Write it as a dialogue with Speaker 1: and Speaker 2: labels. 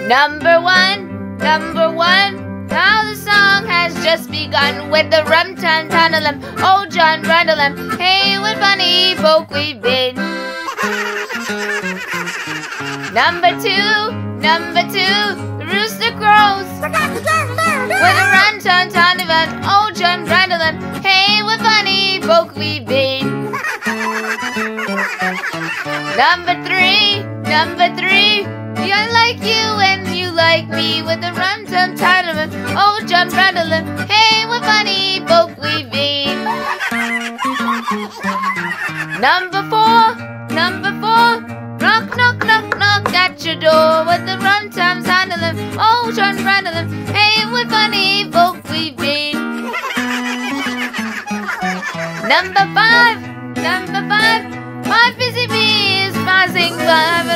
Speaker 1: Number one, now the song has just begun with the rum-tum-tannalum, old John Brandelium. Hey, what funny folk we've been. Number two, the rooster crows with a rum-tum-tannalum, old John Brandelium. Hey, what funny folk we've been. Number three, I like you and you like me with the rum-tum-tannalum, old John Brandelium. Hey, what funny folk we've been. Number four, knock, knock, knock, knock at your door with the rum-tum-tannalum, old John Brandelium. Hey, what funny folk we've been. Number five, my busy bee is passing by.